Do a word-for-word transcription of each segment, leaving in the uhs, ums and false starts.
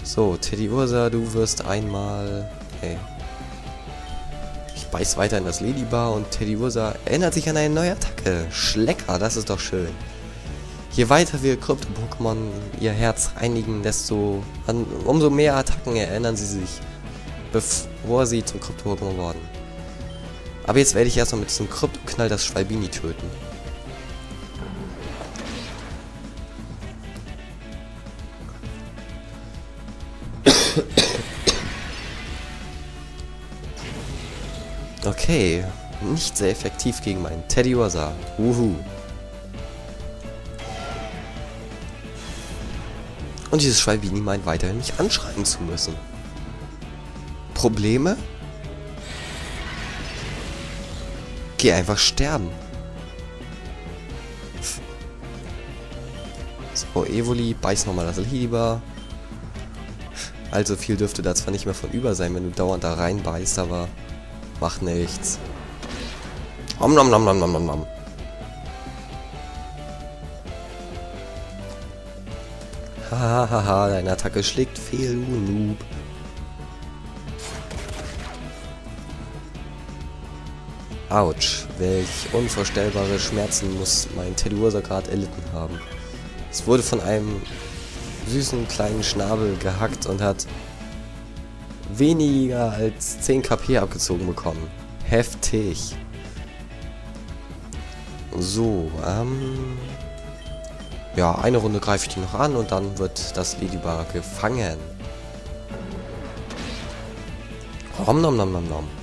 So, Teddiursa, du wirst einmal... Hey. Ich beiß weiter in das Ladybar und Teddiursa erinnert sich an eine neue Attacke. Schlecker, das ist doch schön. Je weiter wir Krypto-Pokémon ihr Herz reinigen, desto... An, umso mehr Attacken erinnern sie sich, bevor sie zum Krypto-Pokémon wurden. Aber jetzt werde ich erstmal mit diesem Krypto-Knall das Schwalbini töten. Okay, nicht sehr effektiv gegen meinen Teddiursa. Uhu. Und dieses Schwalbini meint weiterhin, mich anschreien zu müssen. Probleme? Geh einfach sterben. So, Evoli, beiß nochmal das lieber. Also viel dürfte da zwar nicht mehr von über sein, wenn du dauernd da reinbeißt, aber macht nichts. Om nom nom nom nom nom nom. Hahaha, deine Attacke schlägt fehl, du Noob. Autsch, welch unvorstellbare Schmerzen muss mein Teddiursa gerade erlitten haben. Es wurde von einem süßen kleinen Schnabel gehackt und hat weniger als zehn KP abgezogen bekommen. Heftig. So, ähm... ja, eine Runde greife ich die noch an und dann wird das Ladybar gefangen. Om nom nom nom nom.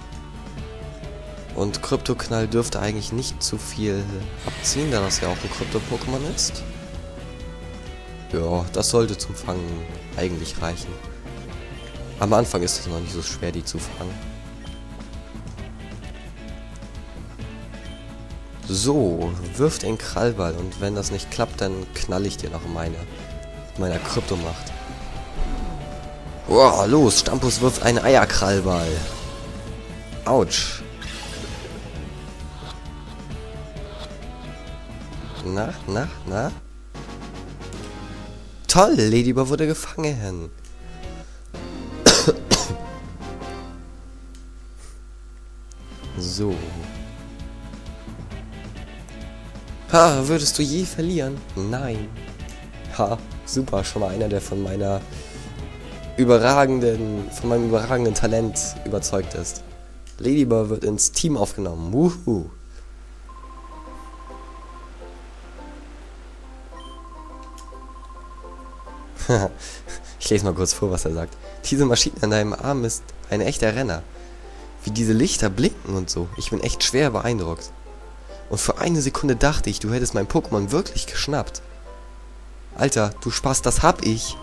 Und Krypto-Knall dürfte eigentlich nicht zu viel abziehen, da das ja auch ein Krypto-Pokémon ist. Ja, das sollte zum Fangen eigentlich reichen. Am Anfang ist es noch nicht so schwer, die zu fangen. So, wirf den Krallball und wenn das nicht klappt, dann knall ich dir noch meine, meiner Kryptomacht. Wow, los, Stampus wirft einen Eierkrallball. Autsch. Na, na, na? Toll, Ladybar wurde gefangen. So. Ha, würdest du je verlieren? Nein. Ha, super, schon mal einer, der von meiner überragenden, von meinem überragenden Talent überzeugt ist. Ladybar wird ins Team aufgenommen. Wuhu. Ich lese mal kurz vor, was er sagt. Diese Maschine an deinem Arm ist ein echter Renner. Wie diese Lichter blinken und so. Ich bin echt schwer beeindruckt. Und für eine Sekunde dachte ich, du hättest mein Pokémon wirklich geschnappt. Alter, du Spaß, das hab ich.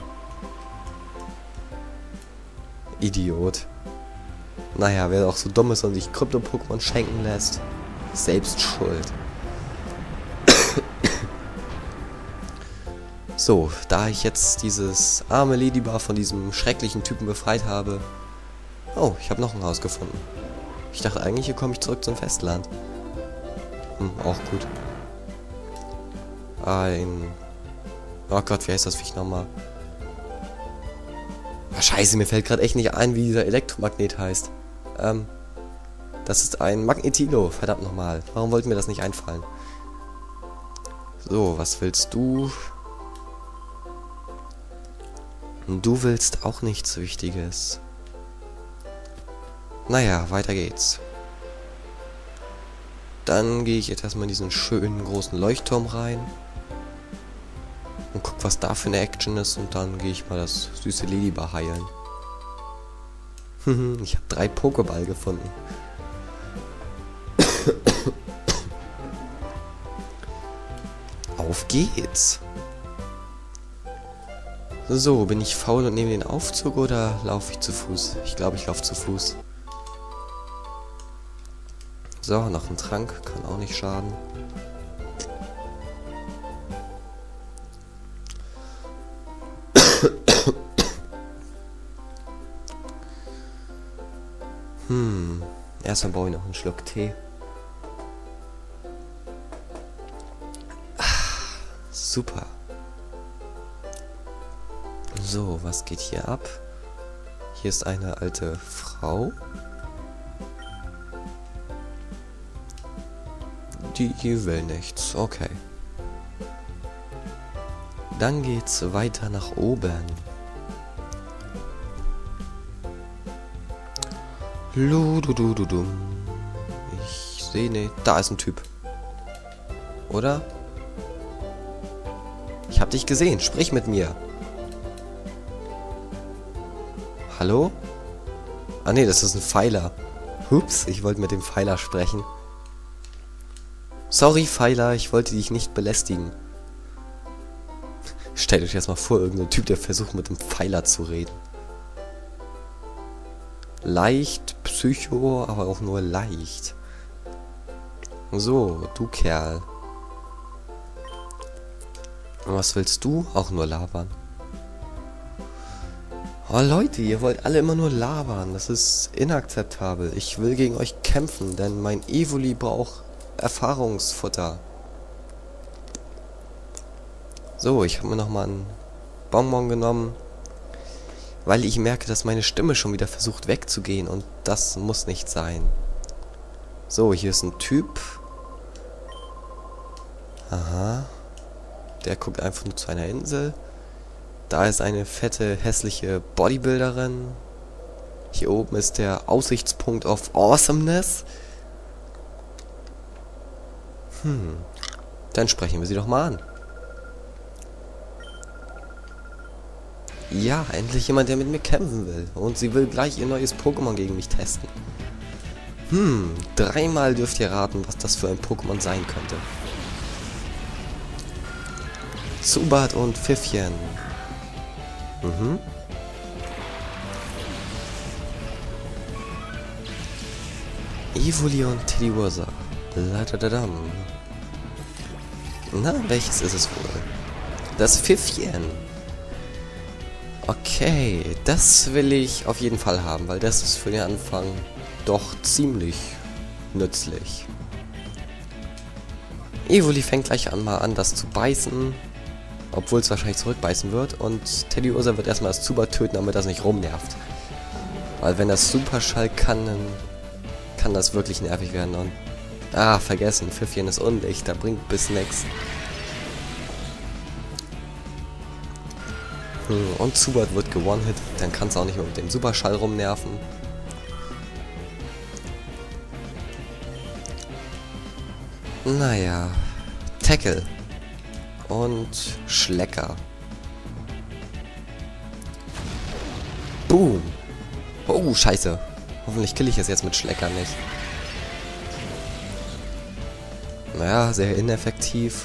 Idiot. Naja, wer auch so dumm ist und sich Krypto-Pokémon schenken lässt, selbst schuld. So, da ich jetzt dieses arme Ladybar von diesem schrecklichen Typen befreit habe... Oh, ich habe noch ein Haus gefunden. Ich dachte eigentlich, hier komme ich zurück zum Festland. Hm, auch gut. Ein... Oh Gott, wie heißt das Viech nochmal? Ah, scheiße, mir fällt gerade echt nicht ein, wie dieser Elektromagnet heißt. Ähm... Das ist ein Magnetilo, verdammt nochmal. Warum wollte mir das nicht einfallen? So, was willst du... Du willst auch nichts Wichtiges. Naja, weiter geht's. Dann gehe ich jetzt erstmal in diesen schönen großen Leuchtturm rein. Und guck, was da für eine Action ist. Und dann gehe ich mal das süße Ladybar heilen. Ich habe drei Pokéball gefunden. Auf geht's. So, bin ich faul und nehme den Aufzug oder laufe ich zu Fuß? Ich glaube, ich laufe zu Fuß. So, noch ein Trank, kann auch nicht schaden. Hm, erstmal brauche ich noch einen Schluck Tee. Ah, super. So, was geht hier ab? Hier ist eine alte Frau. Die, die will nichts. Okay. Dann geht's weiter nach oben. Lududududum. Ich sehe nicht. Da ist ein Typ. Oder? Ich hab dich gesehen. Sprich mit mir. Hallo? Ah ne, das ist ein Pfeiler. Hups, ich wollte mit dem Pfeiler sprechen. Sorry, Pfeiler, ich wollte dich nicht belästigen. Stellt euch erstmal vor, irgendein Typ, der versucht mit dem Pfeiler zu reden. Leicht, Psycho, aber auch nur leicht. So, du Kerl. Und was willst du? Auch nur labern. Oh Leute, ihr wollt alle immer nur labern. Das ist inakzeptabel. Ich will gegen euch kämpfen, denn mein Evoli braucht Erfahrungsfutter. So, ich habe mir nochmal einen Bonbon genommen, weil ich merke, dass meine Stimme schon wieder versucht wegzugehen und das muss nicht sein. So, hier ist ein Typ. Aha. Der guckt einfach nur zu einer Insel. Da ist eine fette, hässliche Bodybuilderin. Hier oben ist der Aussichtspunkt of Awesomeness. Hm. Dann sprechen wir sie doch mal an. Ja, endlich jemand, der mit mir kämpfen will. Und sie will gleich ihr neues Pokémon gegen mich testen. Hm, dreimal dürft ihr raten, was das für ein Pokémon sein könnte. Zubat und Pfiffchen. Mhm. Evoli und Teddiursa. Ladadadam. Na, welches ist es wohl? Das Pfiffchen. Okay, das will ich auf jeden Fall haben, weil das ist für den Anfang doch ziemlich nützlich. Evoli fängt gleich an, mal an, das zu beißen. Obwohl es wahrscheinlich zurückbeißen wird. Und Teddiursa wird erstmal das Zubat töten, damit das nicht rumnervt. Weil wenn das Superschall kann, dann kann das wirklich nervig werden. Und ah, vergessen, Pfiffchen ist undicht, da bringt bis nix. Hm, und Zubat wird gewone-hit, dann kann es auch nicht mehr mit dem Superschall rumnerven. Naja, Tackle. Und Schlecker. Boom. Oh, scheiße. Hoffentlich kill ich es jetzt mit Schlecker nicht. Naja, sehr ineffektiv.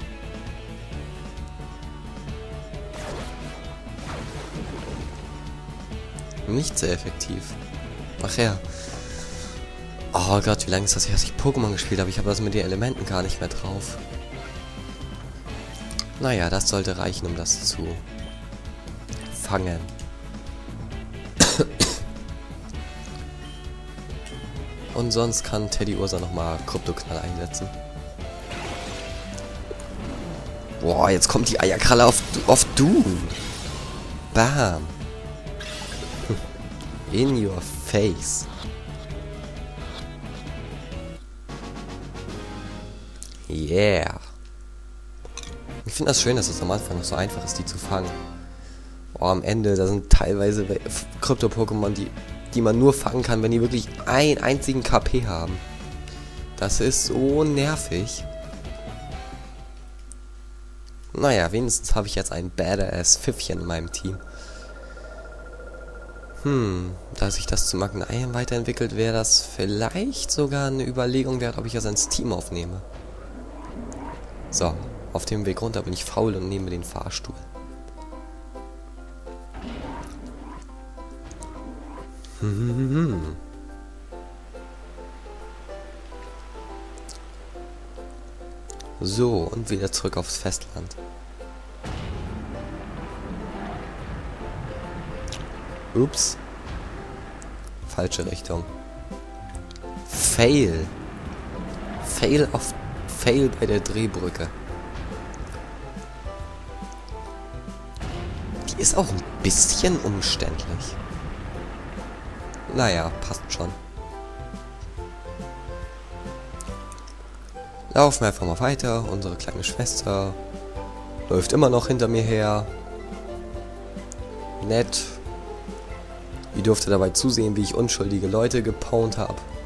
Nicht sehr effektiv. Ach ja. Oh Gott, wie lange ist das her, dass ich Pokémon gespielt habe? Ich habe das mit den Elementen gar nicht mehr drauf. Naja, das sollte reichen, um das zu fangen. Und sonst kann Teddiursa nochmal Kryptoknall einsetzen. Boah, jetzt kommt die Eierkralle auf, auf Doom. Bam. In your face. Yeah. Ich finde das schön, dass es am Anfang noch so einfach ist, die zu fangen. Oh, am Ende, da sind teilweise Krypto-Pokémon, die, die man nur fangen kann, wenn die wirklich einen einzigen K P haben. Das ist so nervig. Naja, wenigstens habe ich jetzt ein Badass-Pfiffchen in meinem Team. Hm, da sich das zu Magneien weiterentwickelt, wäre das vielleicht sogar eine Überlegung wert, ob ich das ins Team aufnehme. So. Auf dem Weg runter bin ich faul und nehme den Fahrstuhl. So, und wieder zurück aufs Festland. Ups. Falsche Richtung. Fail. Fail auf Fail bei der Drehbrücke. Die ist auch ein bisschen umständlich. Naja, passt schon. Laufen wir einfach mal weiter. Unsere kleine Schwester läuft immer noch hinter mir her. Nett. Ihr durfte dabei zusehen, wie ich unschuldige Leute gepawnt habe.